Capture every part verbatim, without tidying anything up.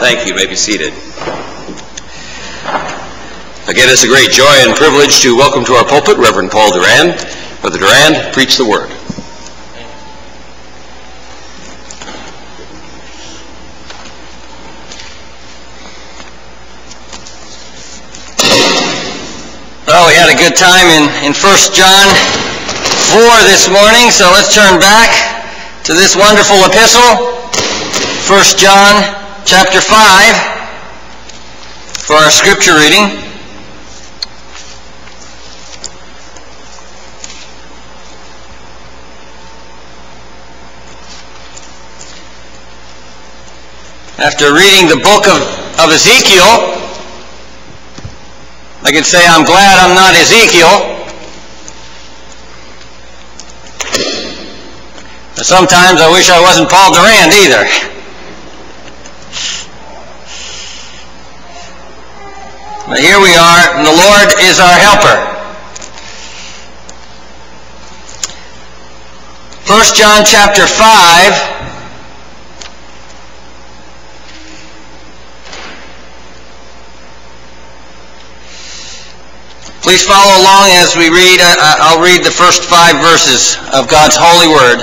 Thank you. You may be seated. Again, it's a great joy and privilege to welcome to our pulpit Reverend Paul Durand. Brother Durand, preach the word. Well, we had a good time in, in First John four this morning, so let's turn back to this wonderful epistle, First John chapter five, for our scripture reading. After reading the book of, of Ezekiel, I can say I'm glad I'm not Ezekiel. But sometimes I wish I wasn't Paul Durand either. But here we are, and the Lord is our helper. First John chapter five. Please follow along as we read. I'll read the first five verses of God's holy word.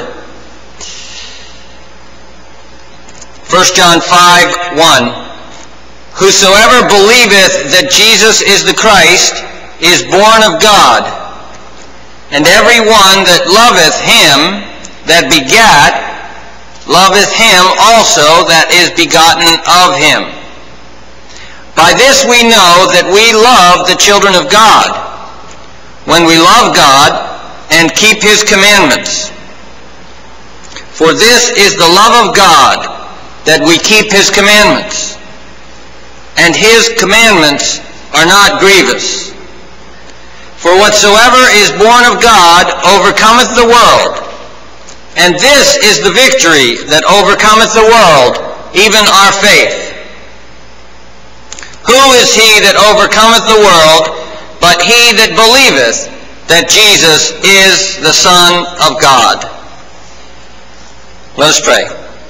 First John five, one. Whosoever believeth that Jesus is the Christ is born of God, and every one that loveth him that begat loveth him also that is begotten of him. By this we know that we love the children of God, when we love God and keep his commandments. For this is the love of God, that we keep his commandments. And his commandments are not grievous. For whatsoever is born of God overcometh the world. And this is the victory that overcometh the world, even our faith. Who is he that overcometh the world, but he that believeth that Jesus is the Son of God? Let us pray.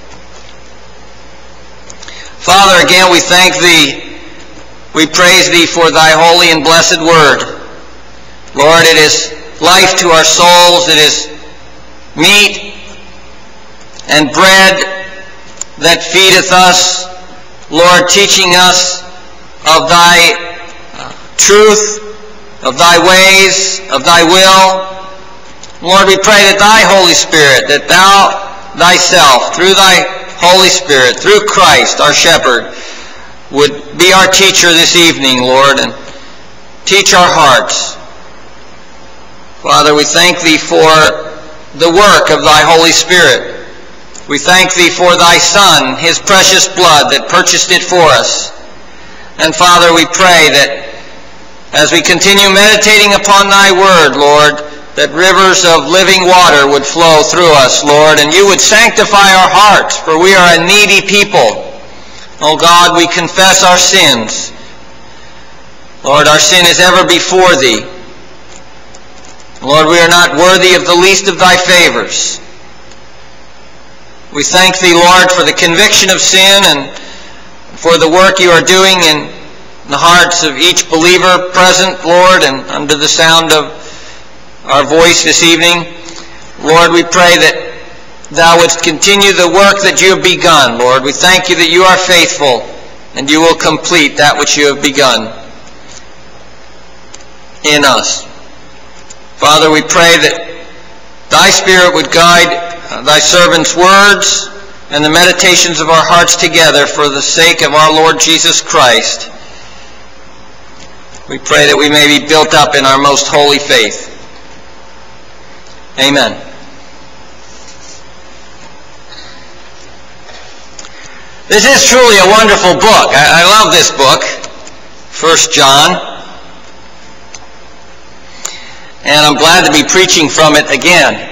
Father, again we thank thee. We praise thee for thy holy and blessed word. Lord, it is life to our souls. It is meat and bread that feedeth us. Lord, teaching us of thy uh, truth, of thy ways, of thy will. Lord, we pray that thy Holy Spirit, that thou thyself, through thy Holy Spirit, through Christ, our shepherd, would be our teacher this evening, Lord, and teach our hearts. Father, we thank thee for the work of thy Holy Spirit. We thank thee for thy Son, his precious blood that purchased it for us. And Father, we pray that as we continue meditating upon thy word, Lord, that rivers of living water would flow through us, Lord, and you would sanctify our hearts, for we are a needy people. Oh God, we confess our sins. Lord, our sin is ever before thee. Lord, we are not worthy of the least of thy favors. We thank thee, Lord, for the conviction of sin and for the work you are doing in the hearts of each believer present, Lord, and under the sound of our voice this evening. Lord, we pray that thou wouldst continue the work that you have begun, Lord. We thank you that you are faithful and you will complete that which you have begun in us. Father, we pray that thy Spirit would guide thy servants' words and the meditations of our hearts together for the sake of our Lord Jesus Christ. We pray that we may be built up in our most holy faith. Amen. This is truly a wonderful book. I, I love this book, First John. And I'm glad to be preaching from it again.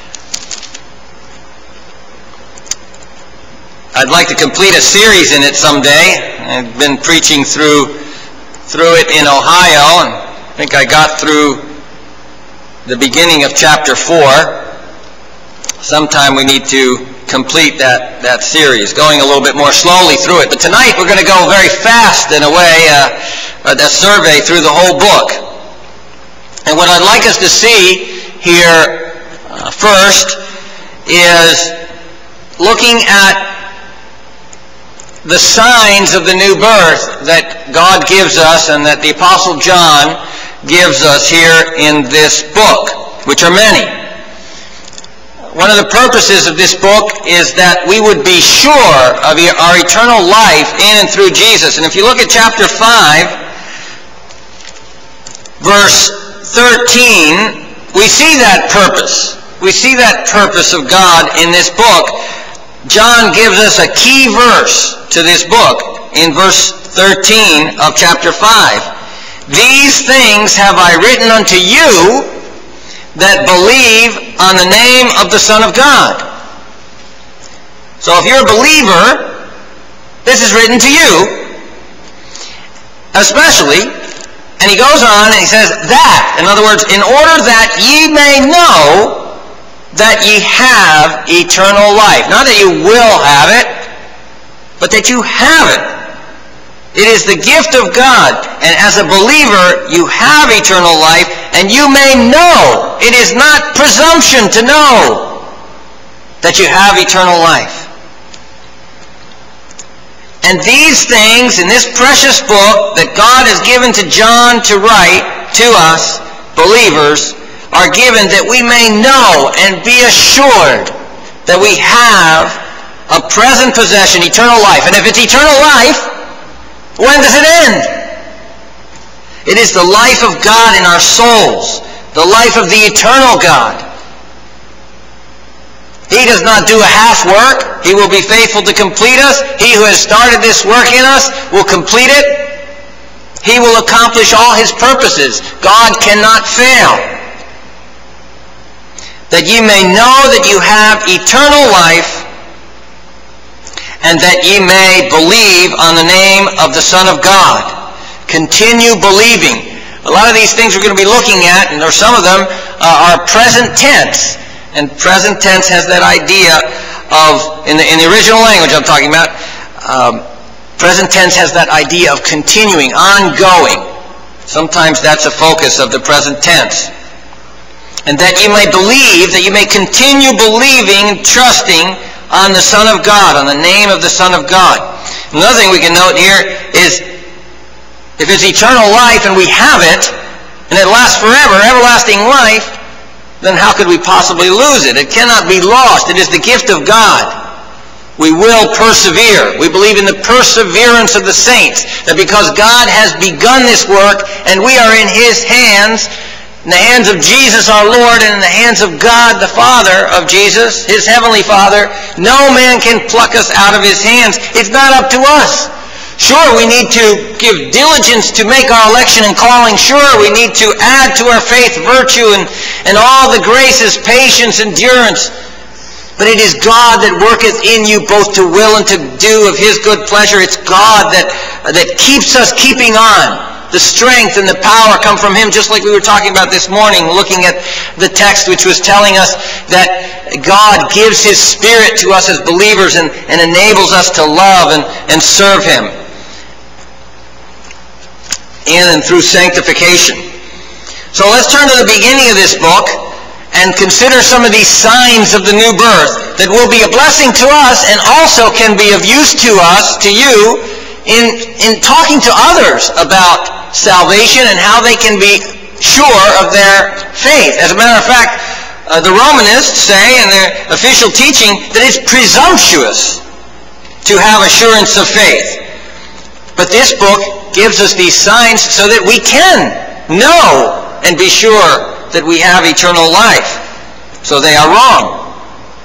I'd like to complete a series in it someday. I've been preaching through through it in Ohio, and I think I got through the beginning of chapter four. Sometime we need to complete that, that series, going a little bit more slowly through it. But tonight we're going to go very fast in a way, uh, that survey through the whole book. And what I'd like us to see here uh, first is looking at the signs of the new birth that God gives us and that the Apostle John gives us here in this book, which are many. One of the purposes of this book is that we would be sure of our eternal life in and through Jesus. And if you look at chapter five, verse thirteen, we see that purpose. We see that purpose of God in this book. John gives us a key verse to this book in verse thirteen of chapter five. These things have I written unto you that believe on the name of the Son of God. So if you're a believer, this is written to you, especially, and he goes on and he says that, in other words, in order that ye may know that ye have eternal life. Not that you will have it, but that you have it. It is the gift of God, and as a believer, you have eternal life, and you may know. It is not presumption to know that you have eternal life. And these things in this precious book that God has given to John to write to us, believers, are given that we may know and be assured that we have a present possession, eternal life. And if it's eternal life, when does it end? It is the life of God in our souls, the life of the eternal God. He does not do a half work. He will be faithful to complete us. He who has started this work in us will complete it. He will accomplish all his purposes. God cannot fail. That ye may know that you have eternal life, and that ye may believe on the name of the Son of God. Continue believing. A lot of these things we're going to be looking at, and or some of them uh, are present tense. And present tense has that idea of, in the, in the original language I'm talking about, um, present tense has that idea of continuing, ongoing. Sometimes that's a focus of the present tense. And that you may believe, that you may continue believing, trusting on the Son of God, on the name of the Son of God. Another thing we can note here is, if it's eternal life and we have it, and it lasts forever, everlasting life, then how could we possibly lose it? It cannot be lost. It is the gift of God. We will persevere. We believe in the perseverance of the saints, that because God has begun this work and we are in his hands, in the hands of Jesus our Lord, and in the hands of God the Father of Jesus, his heavenly Father, no man can pluck us out of his hands. It's not up to us. Sure, we need to give diligence to make our election and calling. Sure, we need to add to our faith virtue and, and all the graces, patience, endurance. But it is God that worketh in you both to will and to do of his good pleasure. It's God that, that keeps us keeping on. The strength and the power come from him, just like we were talking about this morning, looking at the text which was telling us that God gives his Spirit to us as believers and, and enables us to love and, and serve him in and through sanctification. So let's turn to the beginning of this book and consider some of these signs of the new birth that will be a blessing to us and also can be of use to us, to you, in, in talking to others about salvation and how they can be sure of their faith. As a matter of fact, uh, the Romanists say in their official teaching that it's presumptuous to have assurance of faith. But this book gives us these signs so that we can know and be sure that we have eternal life. So they are wrong.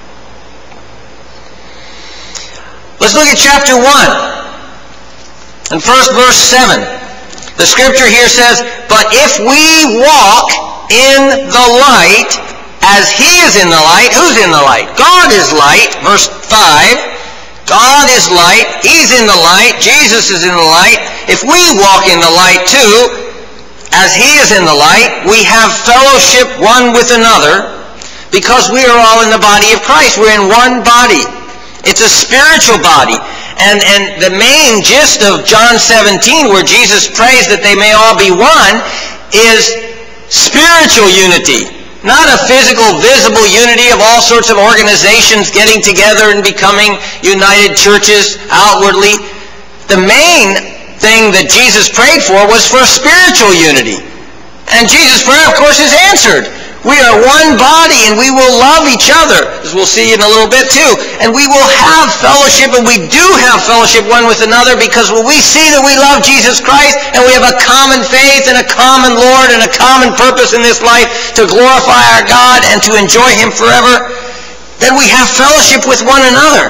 Let's look at chapter one. And first verse seven. The scripture here says, but if we walk in the light as he is in the light. Who's in the light? God is light. Verse five. God is light. He's in the light. Jesus is in the light. If we walk in the light too, as he is in the light, we have fellowship one with another, because we are all in the body of Christ. We're in one body. It's a spiritual body. And, and the main gist of John seventeen, where Jesus prays that they may all be one, is spiritual unity. Not a physical, visible unity of all sorts of organizations getting together and becoming united churches outwardly. The main thing that Jesus prayed for was for spiritual unity. And Jesus' prayer, of course, is answered. We are one body, and we will love each other, as we'll see in a little bit too. And we will have fellowship, and we do have fellowship one with another, because when we see that we love Jesus Christ, and we have a common faith and a common Lord and a common purpose in this life to glorify our God and to enjoy Him forever, then we have fellowship with one another.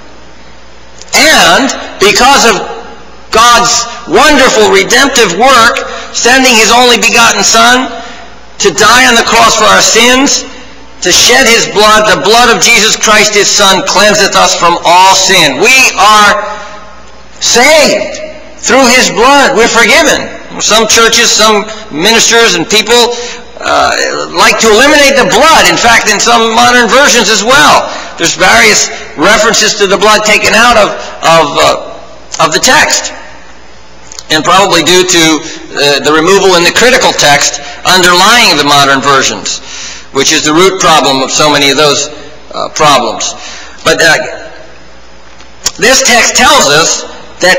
And because of God's wonderful redemptive work, sending His only begotten Son to die on the cross for our sins, to shed His blood, the blood of Jesus Christ, His Son, cleanseth us from all sin. We are saved through His blood. We're forgiven. Some churches, some ministers and people uh, like to eliminate the blood. In fact, in some modern versions as well, there's various references to the blood taken out of, of, uh, of the text. And probably due to uh, the removal in the critical text underlying the modern versions, which is the root problem of so many of those uh, problems. But uh, this text tells us that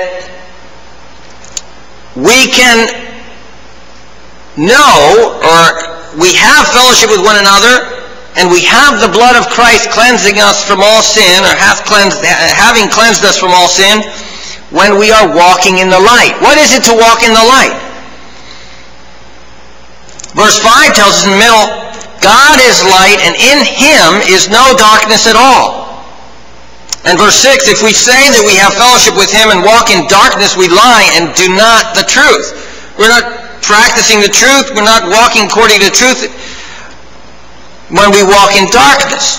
we can know, or we have fellowship with one another, and we have the blood of Christ cleansing us from all sin, or hath cleansed, having cleansed us from all sin, when we are walking in the light. What is it to walk in the light? Verse five tells us in the middle, God is light, and in Him is no darkness at all. And verse six, if we say that we have fellowship with Him and walk in darkness, we lie and do not the truth. We're not practicing the truth. We're not walking according to the truth when we walk in darkness.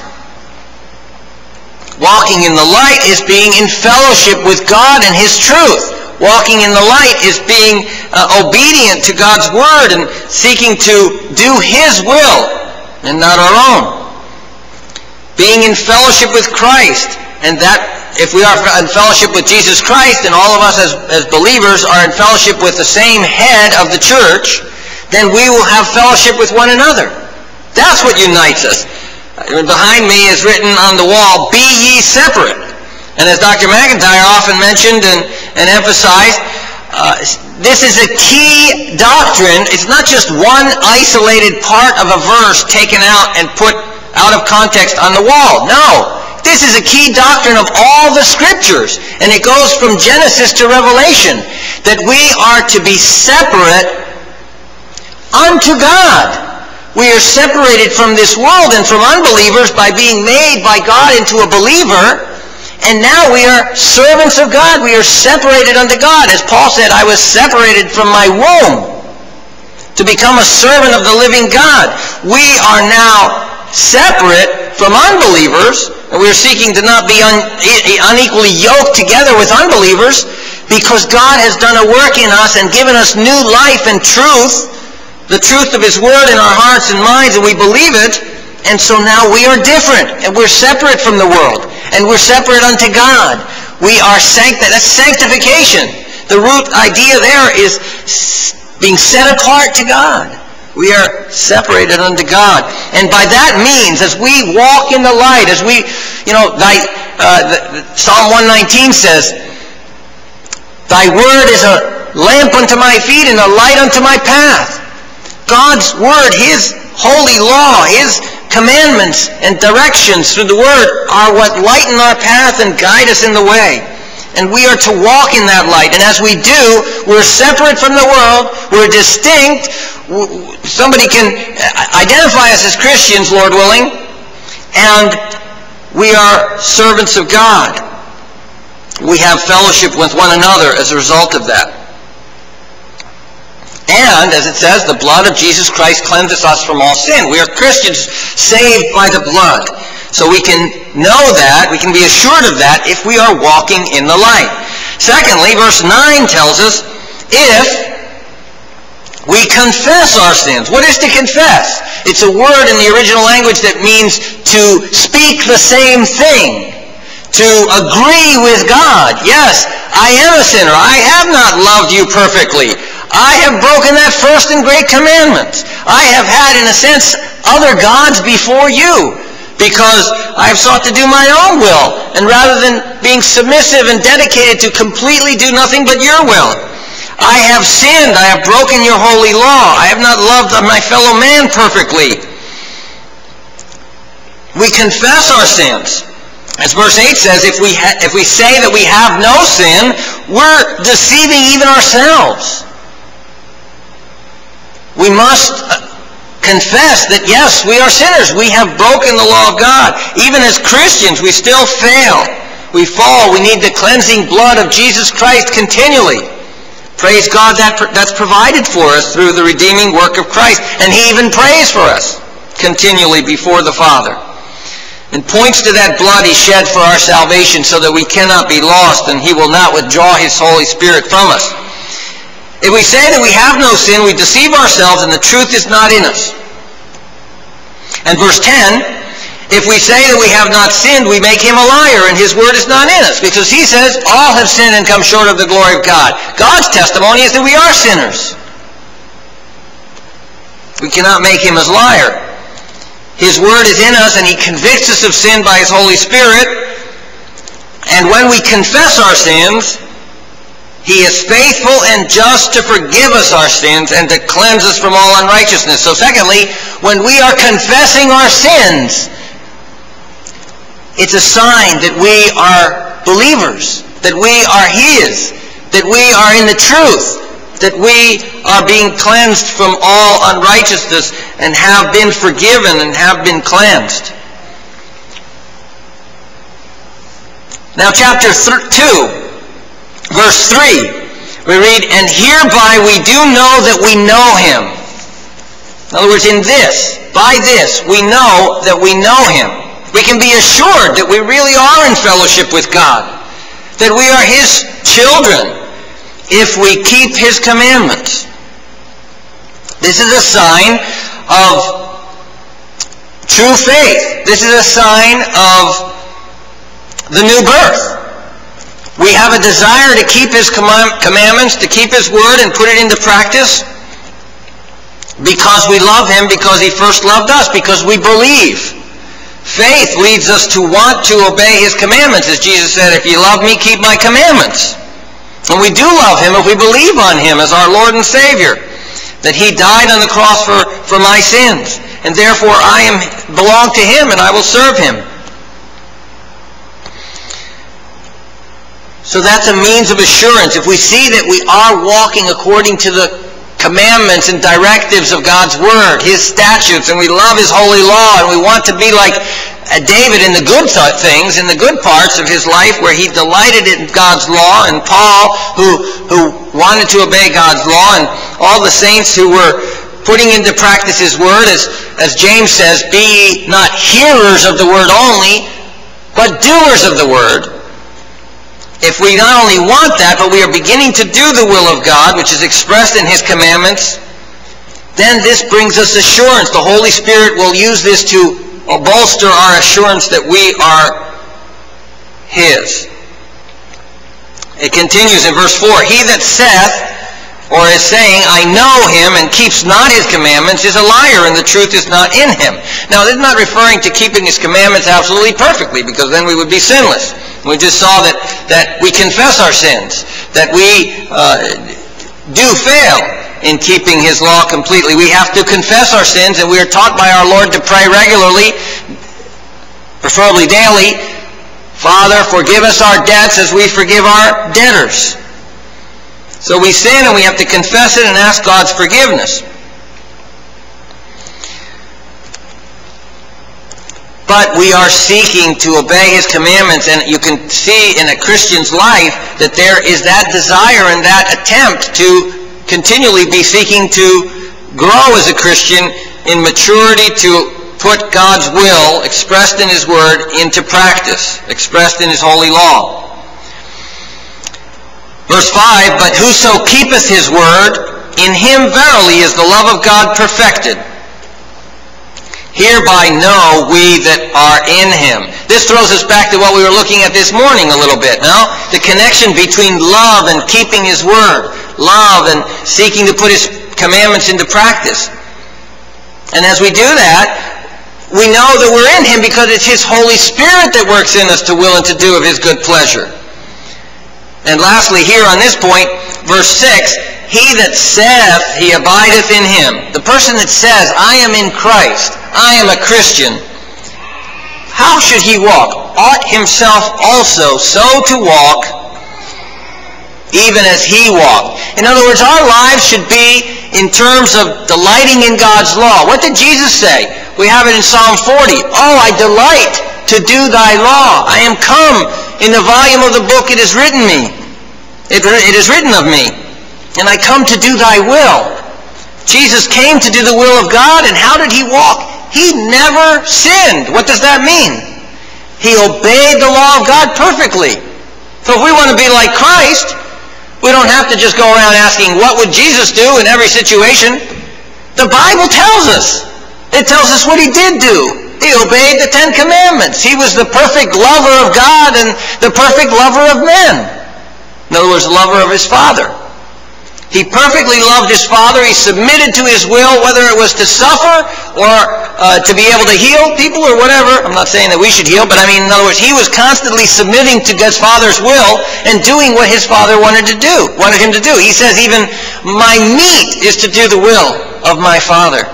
Walking in the light is being in fellowship with God and His truth. Walking in the light is being uh, obedient to God's Word and seeking to do His will and not our own. Being in fellowship with Christ, and that if we are in fellowship with Jesus Christ, and all of us as, as believers are in fellowship with the same head of the church, then we will have fellowship with one another. That's what unites us. Behind me is written on the wall, be ye separate. And as Doctor McIntyre often mentioned and, and emphasized, uh, this is a key doctrine. It's not just one isolated part of a verse taken out and put out of context on the wall. No. This is a key doctrine of all the Scriptures. And it goes from Genesis to Revelation, that we are to be separate unto God. We are separated from this world and from unbelievers by being made by God into a believer. And now we are servants of God. We are separated unto God. As Paul said, I was separated from my womb to become a servant of the living God. We are now separate from unbelievers, and we are seeking to not be un- unequally yoked together with unbelievers, because God has done a work in us and given us new life and truth, the truth of His Word in our hearts and minds, and we believe it, and so now we are different, and we're separate from the world, and we're separate unto God. We are sancti- that's sanctification. The root idea there is being set apart to God. We are separated unto God. And by that means, as we walk in the light, as we, you know, thy, uh, the, the, Psalm one nineteen says, Thy Word is a lamp unto my feet and a light unto my path. God's Word, His holy law, His commandments and directions through the Word are what lighten our path and guide us in the way. And we are to walk in that light. And as we do, we're separate from the world, we're distinct. Somebody can identify us as Christians, Lord willing, and we are servants of God. We have fellowship with one another as a result of that. And, as it says, the blood of Jesus Christ cleanses us from all sin. We are Christians saved by the blood. So we can know that, we can be assured of that if we are walking in the light. Secondly, verse nine tells us, if we confess our sins. What is to confess? It's a word in the original language that means to speak the same thing, to agree with God. Yes, I am a sinner. I have not loved you perfectly. I have broken that first and great commandment. I have had, in a sense, other gods before you, because I have sought to do my own will, and rather than being submissive and dedicated to completely do nothing but your will. I have sinned. I have broken your holy law. I have not loved my fellow man perfectly. We confess our sins. As verse eight says, if we, ha- if we say that we have no sin, we're deceiving even ourselves. We must confess that, yes, we are sinners. We have broken the law of God. Even as Christians, we still fail. We fall. We need the cleansing blood of Jesus Christ continually. Praise God, that that's provided for us through the redeeming work of Christ. And He even prays for us continually before the Father. And points to that blood He shed for our salvation so that we cannot be lost and He will not withdraw His Holy Spirit from us. If we say that we have no sin, we deceive ourselves and the truth is not in us. And verse ten, if we say that we have not sinned, we make Him a liar and His word is not in us. Because He says, all have sinned and come short of the glory of God. God's testimony is that we are sinners. We cannot make Him as liar. His word is in us and He convicts us of sin by His Holy Spirit. And when we confess our sins, He is faithful and just to forgive us our sins and to cleanse us from all unrighteousness. So secondly, when we are confessing our sins, it's a sign that we are believers, that we are His, that we are in the truth, that we are being cleansed from all unrighteousness and have been forgiven and have been cleansed. Now chapter two, verse three, we read, and hereby we do know that we know Him. In other words, in this, by this, we know that we know Him. We can be assured that we really are in fellowship with God, that we are His children if we keep His commandments. This is a sign of true faith. This is a sign of the new birth. We have a desire to keep His commandments, to keep His word and put it into practice because we love Him, because He first loved us, because we believe. Faith leads us to want to obey His commandments. As Jesus said, if you love me, keep my commandments. And we do love Him if we believe on Him as our Lord and Savior, that He died on the cross for, for my sins. And therefore I am belong to Him and I will serve Him. So that's a means of assurance. If we see that we are walking according to the commandments and directives of God's Word, His statutes, and we love His holy law, and we want to be like David in the good th- things, in the good parts of his life where he delighted in God's law, and Paul who, who wanted to obey God's law, and all the saints who were putting into practice His Word, as, as James says, be ye not hearers of the Word only, but doers of the Word. If we not only want that, but we are beginning to do the will of God, which is expressed in His commandments, then this brings us assurance. The Holy Spirit will use this to bolster our assurance that we are His. It continues in verse four, He that saith, or is saying, I know Him, and keeps not His commandments, is a liar, and the truth is not in him. Now, this is not referring to keeping His commandments absolutely perfectly, because then we would be sinless. We just saw that, that we confess our sins, that we uh, do fail in keeping His law completely. We have to confess our sins, and we are taught by our Lord to pray regularly, preferably daily, Father, forgive us our debts as we forgive our debtors. So we sin and we have to confess it and ask God's forgiveness. But we are seeking to obey His commandments, and you can see in a Christian's life that there is that desire and that attempt to continually be seeking to grow as a Christian in maturity, to put God's will, expressed in His Word, into practice, expressed in His holy law. Verse five, but whoso keepeth His word, in him verily is the love of God perfected. Hereby know we that are in Him. This throws us back to what we were looking at this morning a little bit, no? The connection between love and keeping His word. Love and seeking to put His commandments into practice. And as we do that, we know that we're in Him because it's His Holy Spirit that works in us to will and to do of His good pleasure. And lastly, here on this point, verse six, he that saith he abideth in Him. The person that says, I am in Christ, I am a Christian, how should he walk? Ought himself also so to walk, even as He walked. In other words, our lives should be in terms of delighting in God's law. What did Jesus say? We have it in Psalm forty. Oh, I delight to do Thy law. I am come. In the volume of the book it is written me. It, it is written of me. And I come to do Thy will. Jesus came to do the will of God, and how did He walk? He never sinned. What does that mean? He obeyed the law of God perfectly. So if we want to be like Christ, we don't have to just go around asking, what would Jesus do in every situation? The Bible tells us. It tells us what He did do. He obeyed the Ten Commandments. He was the perfect lover of God and the perfect lover of men. In other words, the lover of His Father. He perfectly loved His Father. He submitted to His will, whether it was to suffer or uh, to be able to heal people or whatever. I'm not saying that we should heal, but I mean, in other words, He was constantly submitting to His Father's will and doing what His Father wanted to do, wanted Him to do. He says, even my meat is to do the will of my Father.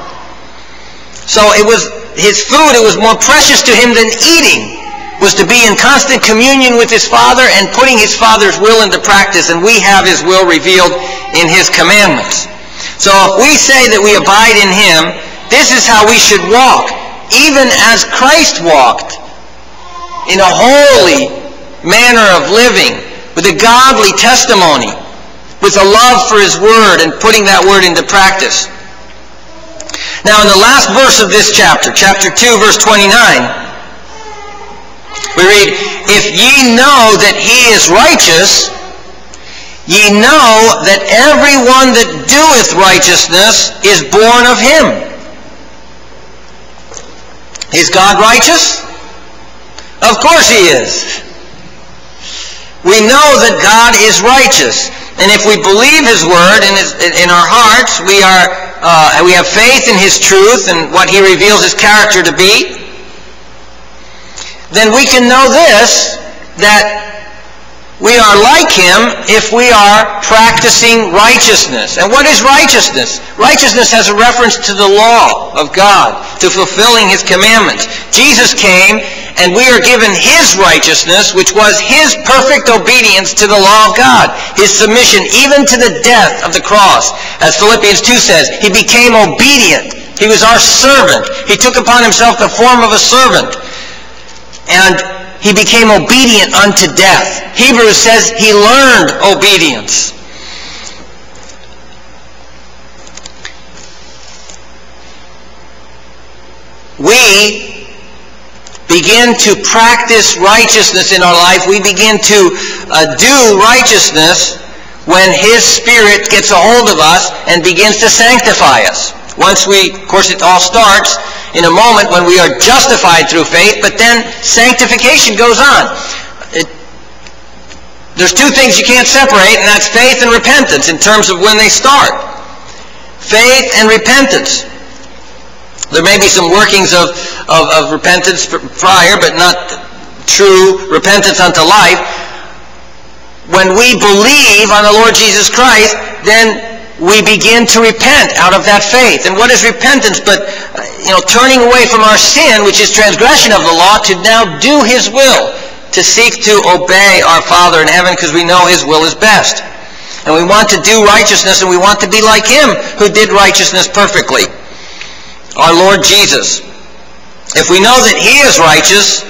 So it was His food, it was more precious to Him than eating, was to be in constant communion with His Father and putting His Father's will into practice, and we have His will revealed in His commandments. So if we say that we abide in Him, this is how we should walk, even as Christ walked, in a holy manner of living, with a godly testimony, with a love for His Word and putting that Word into practice. Now in the last verse of this chapter, chapter two, verse twenty-nine, we read, if ye know that He is righteous, ye know that every one that doeth righteousness is born of Him. Is God righteous? Of course He is. We know that God is righteous. And if we believe His Word in, his, in our hearts, we, are, uh, we have faith in His truth and what He reveals His character to be, then we can know this, that we are like Him if we are practicing righteousness. And what is righteousness? Righteousness has a reference to the law of God, to fulfilling His commandments. Jesus came, and we are given His righteousness, which was His perfect obedience to the law of God, His submission even to the death of the cross. As Philippians two says, He became obedient. He was our servant. He took upon Himself the form of a servant. And He became obedient unto death. Hebrews says He learned obedience. We begin to practice righteousness in our life. We begin to uh, do righteousness when His Spirit gets a hold of us and begins to sanctify us. Once we, of course it all starts in a moment when we are justified through faith, but then sanctification goes on. It, there's two things you can't separate, and that's faith and repentance in terms of when they start. Faith and repentance. There may be some workings of, of, of repentance prior, but not true repentance unto life. When we believe on the Lord Jesus Christ, then we begin to repent out of that faith. And what is repentance but, you know, turning away from our sin, which is transgression of the law, to now do His will, to seek to obey our Father in heaven because we know His will is best. And we want to do righteousness, and we want to be like Him who did righteousness perfectly, our Lord Jesus. If we know that He is righteous,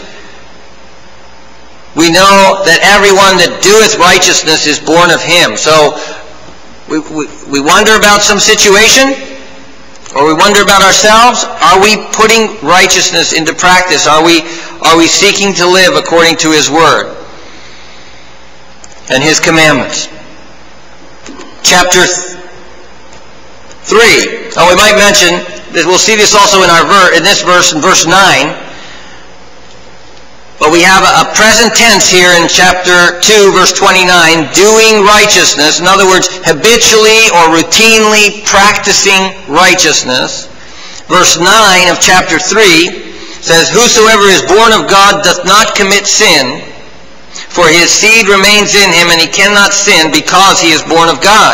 we know that everyone that doeth righteousness is born of Him. So we, we, we wonder about some situation, or we wonder about ourselves. Are we putting righteousness into practice? Are we, are we seeking to live according to His Word and His commandments? Chapter three. Oh, we might mention that we'll see this also in our ver- in this verse, in verse nine. But we have a present tense here in chapter two, verse twenty-nine, doing righteousness. In other words, habitually or routinely practicing righteousness. Verse nine of chapter three says, whosoever is born of God doth not commit sin, for his seed remains in him, and he cannot sin because he is born of God.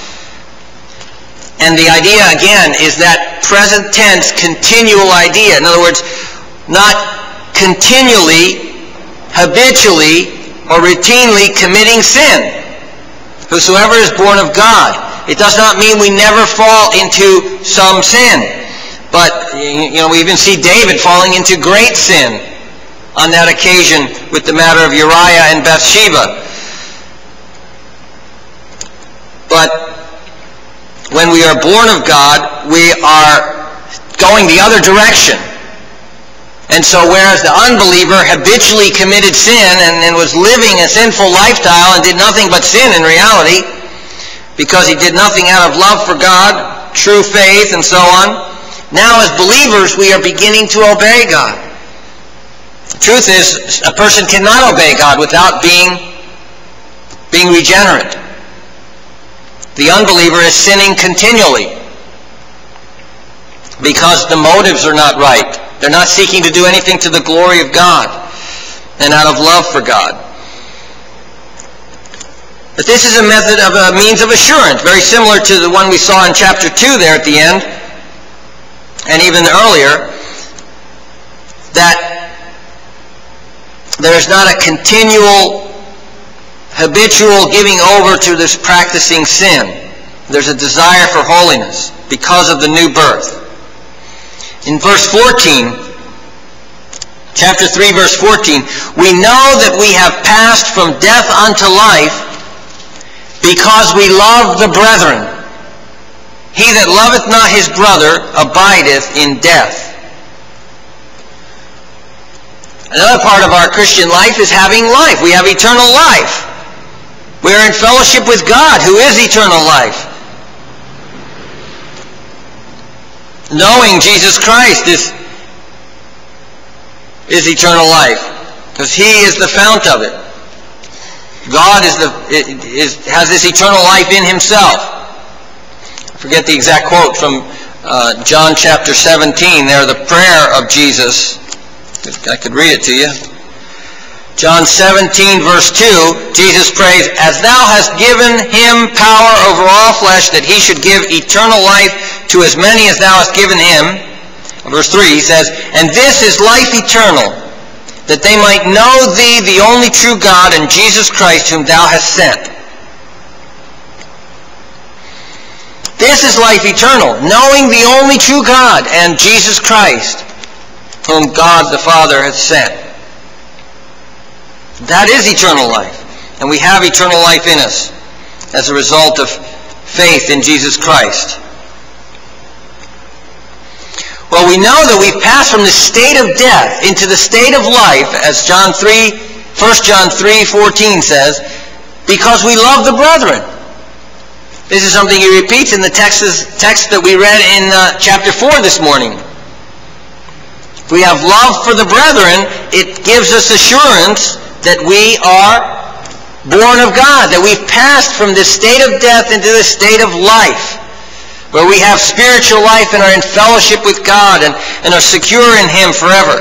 And the idea, again, is that present tense, continual idea. In other words, not continually, habitually, or routinely committing sin. Whosoever is born of God. It does not mean we never fall into some sin. But, you know, we even see David falling into great sin on that occasion with the matter of Uriah and Bathsheba. But when we are born of God, we are going the other direction. And so whereas the unbeliever habitually committed sin and, and was living a sinful lifestyle and did nothing but sin in reality, because he did nothing out of love for God, true faith, and so on, now as believers we are beginning to obey God. The truth is, a person cannot obey God without being, being regenerate. The unbeliever is sinning continually because the motives are not right. They're not seeking to do anything to the glory of God and out of love for God. But this is a method of a means of assurance, very similar to the one we saw in chapter two there at the end, and even earlier, that there is not a continual, habitual giving over to this practicing sin. There's a desire for holiness because of the new birth. In verse fourteen, chapter three, verse fourteen, we know that we have passed from death unto life because we love the brethren. He that loveth not his brother abideth in death. Another part of our Christian life is having life. We have eternal life. We are in fellowship with God, who is eternal life. Knowing Jesus Christ is, is eternal life, because he is the fount of it. God is the, is, has this eternal life in himself. I forget the exact quote from uh, John chapter seventeen there, the prayer of Jesus. I could read it to you. John seventeen, verse two, Jesus prays, as thou hast given him power over all flesh, that he should give eternal life to as many as thou hast given him. Verse three, he says, and this is life eternal, that they might know thee, the only true God, and Jesus Christ, whom thou hast sent. This is life eternal, knowing the only true God and Jesus Christ, whom God the Father hath sent. That is eternal life. And we have eternal life in us as a result of faith in Jesus Christ. Well, we know that we've passed from the state of death into the state of life, as John three, First John three fourteen says, because we love the brethren. This is something he repeats in the text, text that we read in uh, chapter four this morning. If we have love for the brethren, it gives us assurance that we are born of God, that we've passed from this state of death into the state of life, where we have spiritual life and are in fellowship with God and, and are secure in him forever.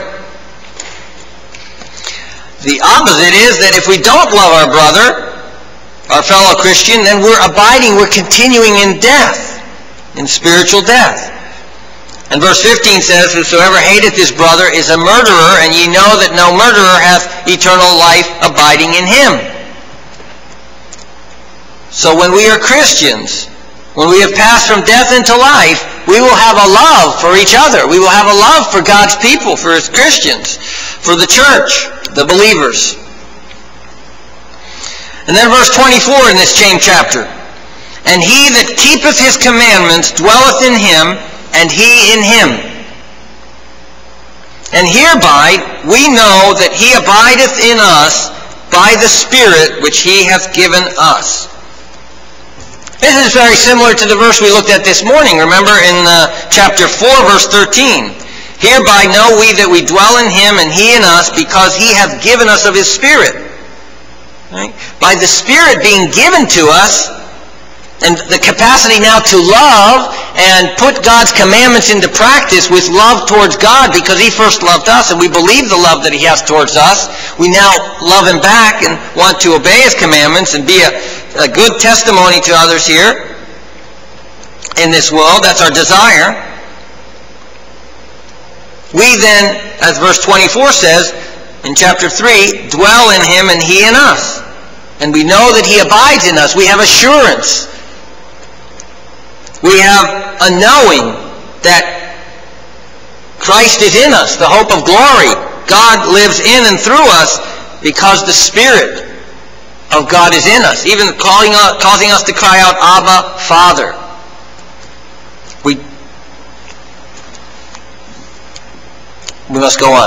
The opposite is that if we don't love our brother, our fellow Christian, then we're abiding, we're continuing in death, in spiritual death. And verse fifteen says, whosoever hateth his brother is a murderer, and ye know that no murderer hath eternal life abiding in him. So when we are Christians, when we have passed from death into life, we will have a love for each other. We will have a love for God's people, for his Christians, for the church, the believers. And then verse twenty-four in this same chapter, and he that keepeth his commandments dwelleth in him, and he in him. And hereby we know that he abideth in us by the Spirit which he hath given us. This is very similar to the verse we looked at this morning. Remember in uh, chapter four, verse thirteen. Hereby know we that we dwell in him and he in us, because he hath given us of his Spirit. Right? By the Spirit being given to us, and the capacity now to love and put God's commandments into practice with love towards God, because he first loved us and we believe the love that he has towards us. We now love him back and want to obey his commandments and be a, a good testimony to others here in this world. That's our desire. We then, as verse twenty-four says in chapter three, dwell in him and he in us. And we know that he abides in us. We have assurance. We have a knowing that Christ is in us, the hope of glory. God lives in and through us because the Spirit of God is in us, even calling us, causing us to cry out, Abba, Father. We, we must go on.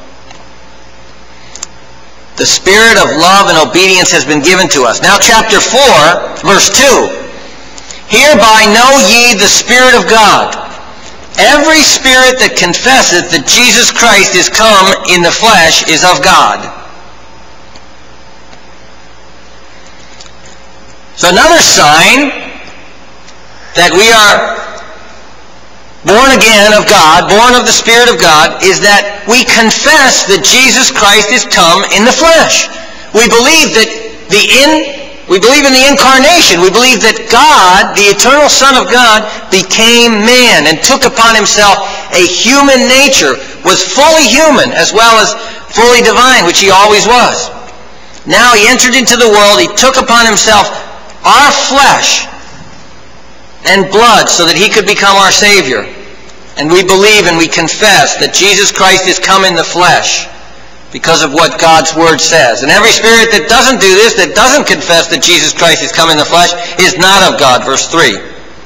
The Spirit of love and obedience has been given to us. Now chapter four, verse two. Hereby know ye the Spirit of God. Every spirit that confesseth that Jesus Christ is come in the flesh is of God. So another sign that we are born again of God, born of the Spirit of God, is that we confess that Jesus Christ is come in the flesh. We believe that the in We believe in the incarnation. We believe that God, the eternal Son of God, became man and took upon himself a human nature, was fully human as well as fully divine, which he always was. Now he entered into the world. He took upon himself our flesh and blood so that he could become our Savior. And we believe and we confess that Jesus Christ is come in the flesh, because of what God's Word says. And every spirit that doesn't do this, that doesn't confess that Jesus Christ is come in the flesh, is not of God. Verse three.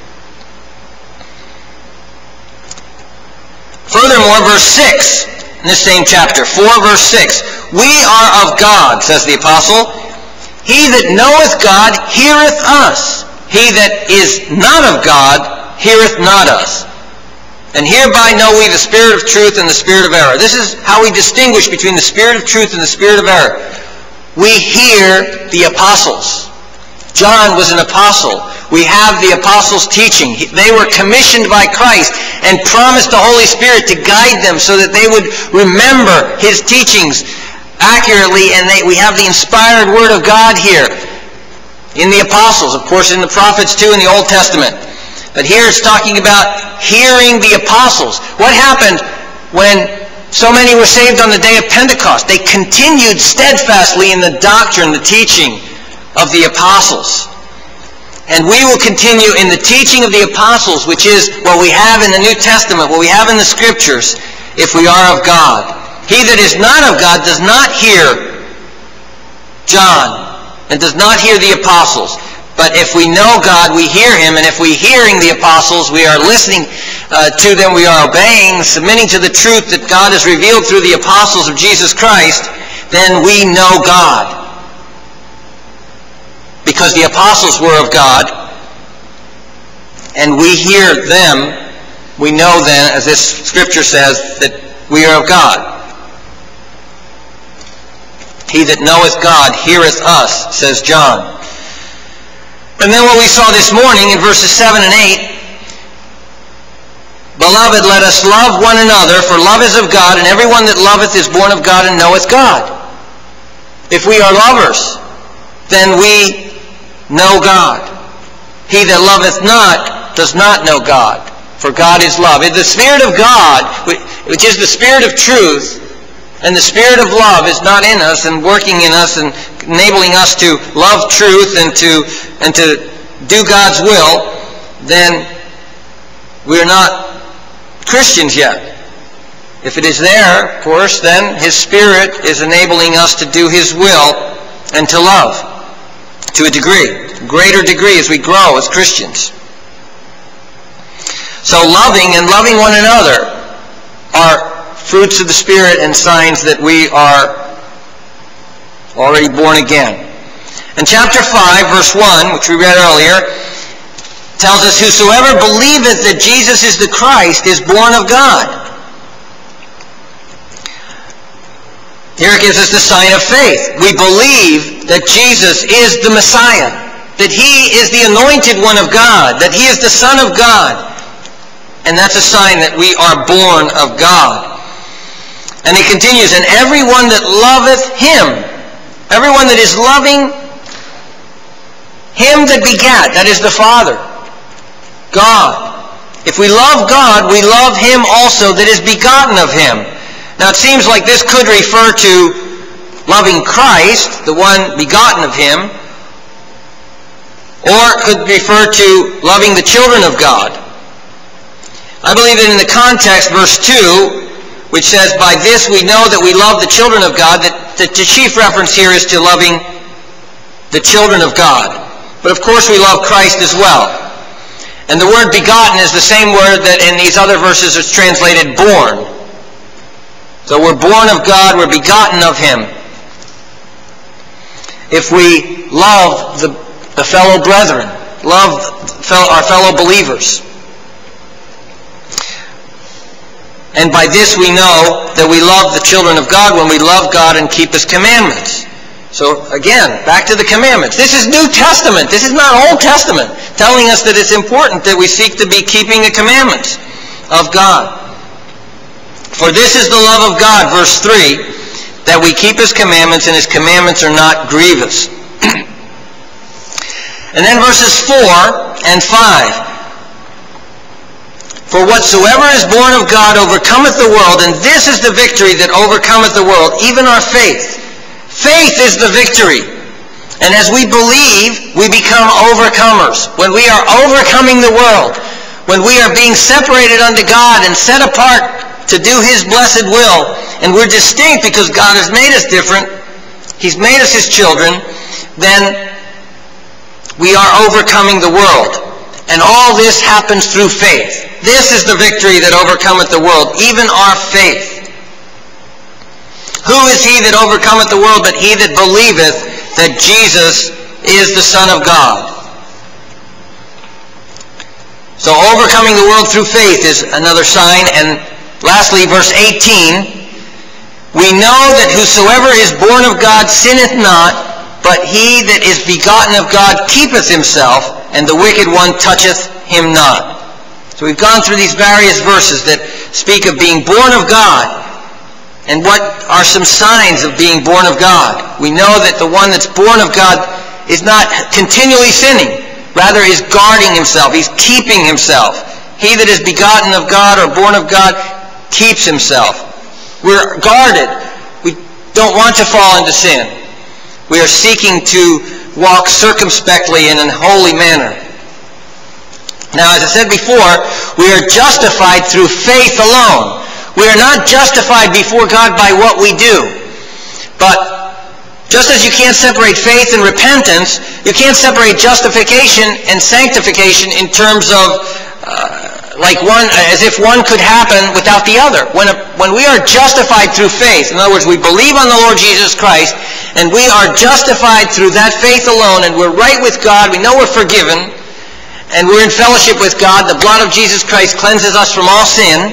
Furthermore, verse six, in this same chapter, four verse six, we are of God, says the apostle. He that knoweth God heareth us. He that is not of God heareth not us. And hereby know we the spirit of truth and the spirit of error. This is how we distinguish between the spirit of truth and the spirit of error. We hear the apostles. John was an apostle. We have the apostles' teaching. They were commissioned by Christ and promised the Holy Spirit to guide them so that they would remember his teachings accurately. And they, we have the inspired Word of God here in the apostles, of course in the prophets too in the Old Testament. But here it's talking about hearing the apostles. What happened when so many were saved on the day of Pentecost? They continued steadfastly in the doctrine, the teaching of the apostles. And we will continue in the teaching of the apostles, which is what we have in the New Testament, what we have in the Scriptures, if we are of God. He that is not of God does not hear John and does not hear the apostles. But if we know God, we hear him, and if we're hearing the apostles, we are listening uh, to them, we are obeying, submitting to the truth that God has revealed through the apostles of Jesus Christ, then we know God. Because the apostles were of God, and we hear them, we know then, as this scripture says, that we are of God. He that knoweth God heareth us, says John. And then what we saw this morning in verses seven and eight, Beloved, let us love one another, for love is of God, and everyone that loveth is born of God and knoweth God. If we are lovers, then we know God. He that loveth not does not know God, for God is love. The Spirit of God, which is the Spirit of truth, and the Spirit of love is not in us and working in us and enabling us to love truth and to and to do God's will, then we're not Christians yet. If it is there, of course, then His Spirit is enabling us to do His will and to love to a degree, a greater degree as we grow as Christians. So loving and loving one another are fruits of the Spirit and signs that we are already born again. And chapter five, verse one, which we read earlier, tells us, Whosoever believeth that Jesus is the Christ is born of God. Here it gives us the sign of faith. We believe that Jesus is the Messiah, that he is the anointed one of God, that he is the Son of God. And that's a sign that we are born of God. And he continues, and everyone that loveth him, everyone that is loving him that begat, that is the Father, God. If we love God, we love him also that is begotten of him. Now it seems like this could refer to loving Christ, the one begotten of him, or it could refer to loving the children of God. I believe that in the context, verse two, which says, by this we know that we love the children of God, that, that the chief reference here is to loving the children of God. But of course we love Christ as well. And the word begotten is the same word that in these other verses is translated born. So we're born of God, we're begotten of him. If we love the, the fellow brethren, love our fellow believers. And by this we know that we love the children of God when we love God and keep his commandments. So again, back to the commandments. This is New Testament. This is not Old Testament, telling us that it's important that we seek to be keeping the commandments of God. For this is the love of God, verse three, that we keep his commandments, and his commandments are not grievous. And then verses four and five. For whatsoever is born of God overcometh the world, and this is the victory that overcometh the world, even our faith. Faith is the victory. And as we believe, we become overcomers. When we are overcoming the world, when we are being separated unto God and set apart to do his blessed will, and we're distinct because God has made us different, he's made us his children, then we are overcoming the world. And all this happens through faith. This is the victory that overcometh the world, even our faith. Who is he that overcometh the world but he that believeth that Jesus is the Son of God? So overcoming the world through faith is another sign. And lastly, verse eighteen, we know that whosoever is born of God sinneth not, but he that is begotten of God keepeth himself, and the wicked one toucheth him not. So we've gone through these various verses that speak of being born of God. And what are some signs of being born of God? We know that the one that's born of God is not continually sinning. Rather, is guarding himself. He's keeping himself. He that is begotten of God or born of God keeps himself. We're guarded. We don't want to fall into sin. We are seeking to walk circumspectly in a holy manner. Now, as I said before, we are justified through faith alone. We are not justified before God by what we do. But just as you can't separate faith and repentance, you can't separate justification and sanctification in terms of uh, like one, as if one could happen without the other. When, a, when we are justified through faith, in other words, we believe on the Lord Jesus Christ, and we are justified through that faith alone, and we're right with God, we know we're forgiven, and we're in fellowship with God, the blood of Jesus Christ cleanses us from all sin.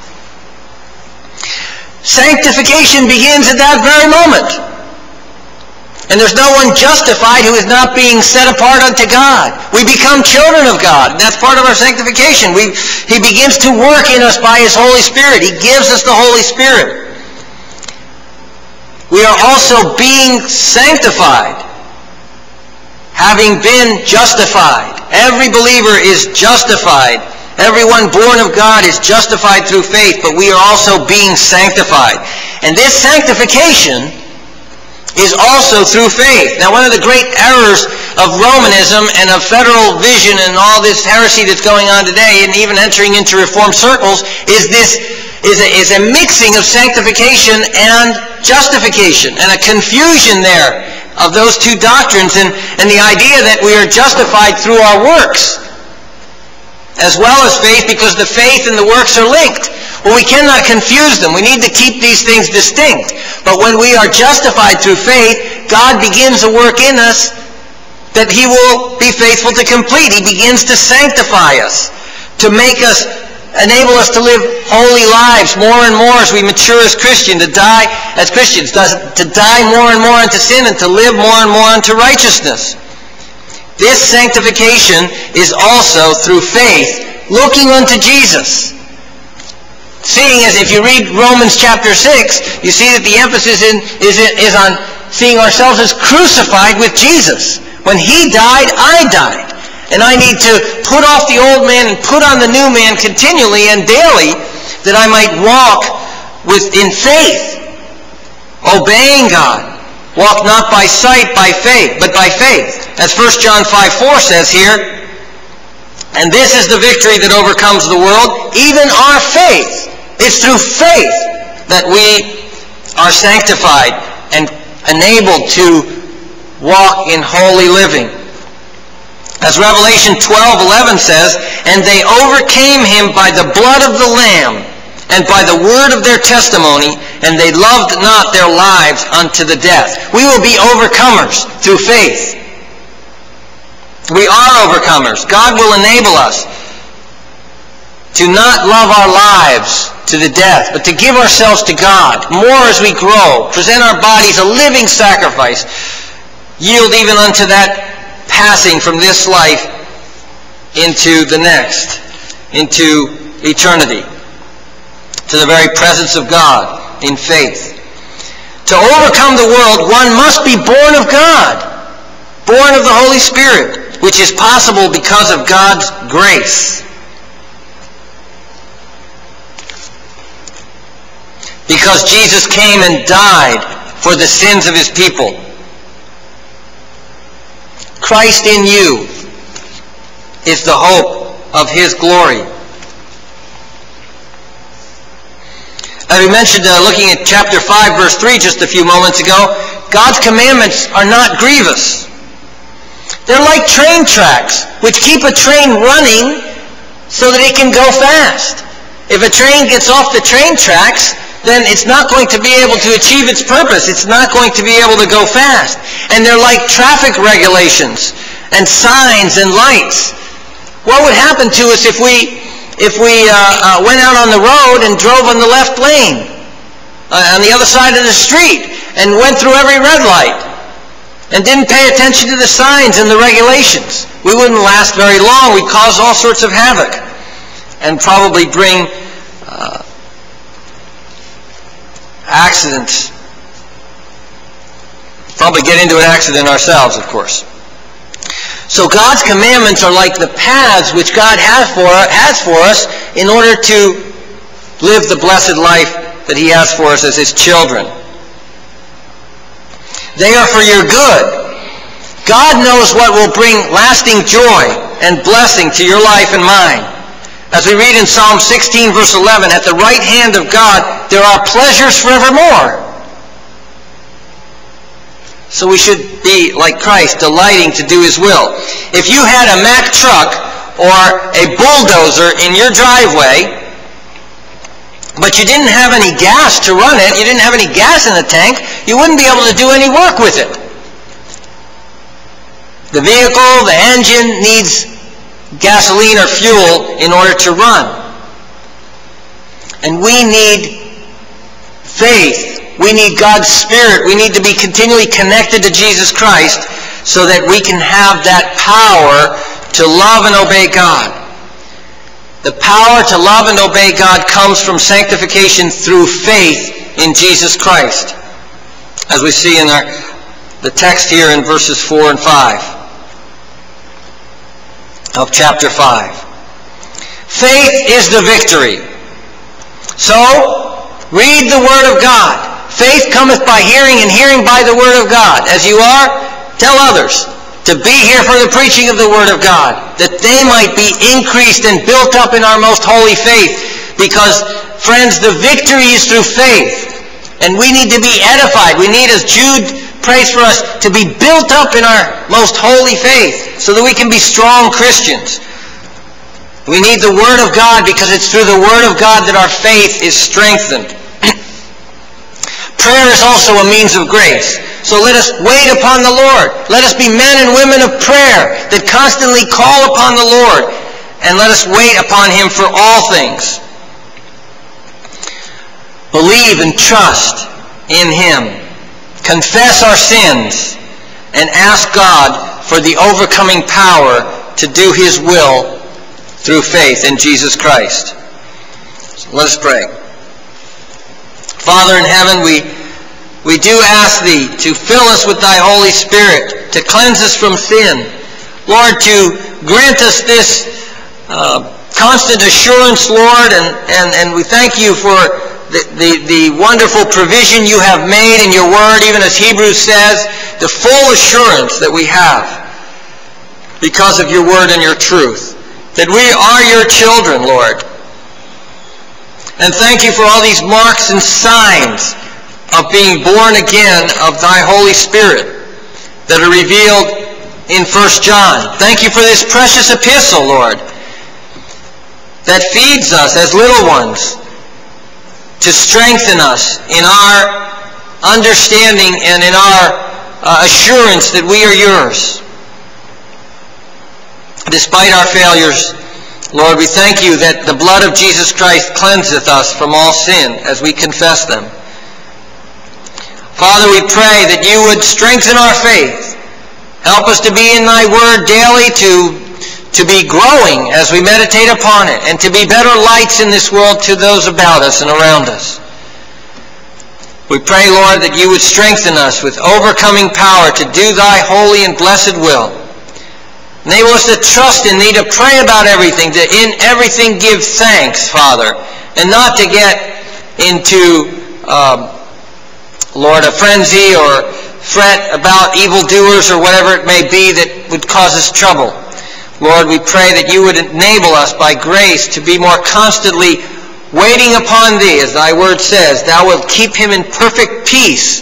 Sanctification begins at that very moment. And there's no one justified who is not being set apart unto God. We become children of God. And that's part of our sanctification. We, he begins to work in us by his Holy Spirit. He gives us the Holy Spirit. We are also being sanctified, having been justified. Every believer is justified. Everyone born of God is justified through faith, but we are also being sanctified. And this sanctification is also through faith. Now, one of the great errors of Romanism and of federal vision and all this heresy that's going on today, and even entering into Reformed circles, is this is a, is a mixing of sanctification and justification, and a confusion there of those two doctrines, and, and the idea that we are justified through our works as well as faith, because the faith and the works are linked. Well, we cannot confuse them. We need to keep these things distinct. But when we are justified through faith, God begins a work in us that he will be faithful to complete. He begins to sanctify us, to make us enable us to live holy lives more and more as we mature as Christians, to die as Christians, to die more and more unto sin and to live more and more unto righteousness. This sanctification is also through faith, looking unto Jesus. Seeing as if you read Romans chapter six, you see that the emphasis in, is, is on seeing ourselves as crucified with Jesus. When he died, I died. And I need to put off the old man and put on the new man continually and daily, that I might walk with, in faith, obeying God. Walk not by sight, by faith, but by faith. As First John five four says here, and this is the victory that overcomes the world, even our faith. It's through faith that we are sanctified and enabled to walk in holy living. As Revelation twelve eleven says, and they overcame him by the blood of the Lamb and by the word of their testimony, and they loved not their lives unto the death. We will be overcomers through faith. We are overcomers. God will enable us to not love our lives to the death, but to give ourselves to God more as we grow, present our bodies a living sacrifice, yield even unto that passing from this life into the next, into eternity, to the very presence of God in faith. To overcome the world, one must be born of God, born of the Holy Spirit, which is possible because of God's grace. Because Jesus came and died for the sins of his people. Christ in you is the hope of his glory. As we mentioned, uh, looking at chapter five, verse three just a few moments ago, God's commandments are not grievous. They're like train tracks, which keep a train running so that it can go fast. If a train gets off the train tracks, then it's not going to be able to achieve its purpose. It's not going to be able to go fast. And they're like traffic regulations and signs and lights. What would happen to us if we if we uh, uh, went out on the road and drove on the left lane, uh, on the other side of the street, and went through every red light and didn't pay attention to the signs and the regulations? We wouldn't last very long. We'd cause all sorts of havoc and probably bring uh, accidents. Probably get into an accident ourselves, of course. So God's commandments are like the paths which God has for, has for us in order to live the blessed life that he has for us as his children. They are for your good. God knows what will bring lasting joy and blessing to your life and mine. As we read in Psalm sixteen, verse eleven, at the right hand of God there are pleasures forevermore. So we should be like Christ, delighting to do his will. If you had a Mack truck or a bulldozer in your driveway, but you didn't have any gas to run it, you didn't have any gas in the tank, you wouldn't be able to do any work with it. The vehicle, the engine needs gasoline or fuel in order to run. And we need faith. We need God's Spirit. We need to be continually connected to Jesus Christ so that we can have that power to love and obey God. The power to love and obey God comes from sanctification through faith in Jesus Christ, as we see in our, the text here in verses four and five of chapter five. Faith is the victory. So, read the Word of God. Faith cometh by hearing, and hearing by the Word of God. As you are, tell others to be here for the preaching of the Word of God, that they might be increased and built up in our most holy faith. Because, friends, the victory is through faith. And we need to be edified. We need, as Jude prays for us, to be built up in our most holy faith so that we can be strong Christians. We need the Word of God because it's through the Word of God that our faith is strengthened. Prayer is also a means of grace. So let us wait upon the Lord. Let us be men and women of prayer that constantly call upon the Lord and let us wait upon him for all things. Believe and trust in him. Confess our sins and ask God for the overcoming power to do his will through faith in Jesus Christ. So let us pray. Father in heaven, we, we do ask thee to fill us with thy Holy Spirit, to cleanse us from sin. Lord, to grant us this uh, constant assurance, Lord, and, and, and we thank you for the, the, the wonderful provision you have made in your word, even as Hebrews says, the full assurance that we have because of your word and your truth, that we are your children, Lord. And thank you for all these marks and signs of being born again of thy Holy Spirit that are revealed in First John. Thank you for this precious epistle, Lord, that feeds us as little ones to strengthen us in our understanding and in our uh, assurance that we are yours. Despite our failures, Lord, we thank you that the blood of Jesus Christ cleanseth us from all sin as we confess them. Father, we pray that you would strengthen our faith. Help us to be in thy word daily, to, to be growing as we meditate upon it, and to be better lights in this world to those about us and around us. We pray, Lord, that you would strengthen us with overcoming power to do thy holy and blessed will. Enable us to trust in thee, to pray about everything, to in everything give thanks, Father, and not to get into, um, Lord, a frenzy or fret about evildoers or whatever it may be that would cause us trouble. Lord, we pray that you would enable us by grace to be more constantly waiting upon thee, as thy word says, thou wilt keep him in perfect peace,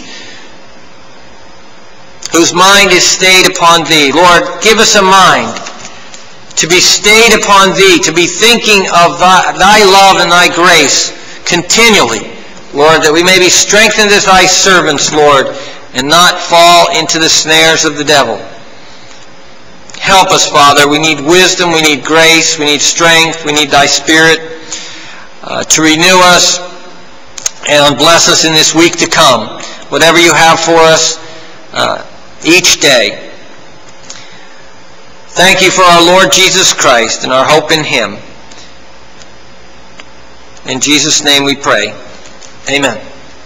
whose mind is stayed upon thee. Lord, give us a mind to be stayed upon thee, to be thinking of thy, thy love and thy grace continually, Lord, that we may be strengthened as thy servants, Lord, and not fall into the snares of the devil. Help us, Father. We need wisdom, we need grace, we need strength, we need thy Spirit uh, to renew us and bless us in this week to come. Whatever you have for us uh, each day. Thank you for our Lord Jesus Christ and our hope in him. In Jesus' name we pray. Amen.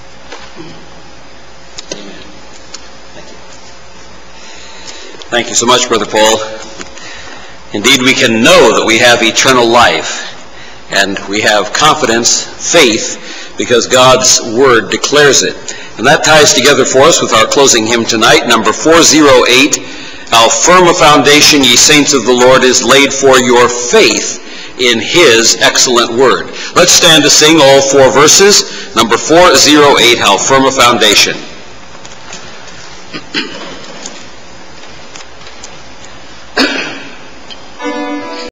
Thank you so much, Brother Paul. Indeed, we can know that we have eternal life, and we have confidence, faith, because God's Word declares it. And that ties together for us with our closing hymn tonight, number four oh eight, How firm a foundation, ye saints of the Lord, is laid for your faith in his excellent word. Let's stand to sing all four verses. Number four oh eight, How firm a foundation.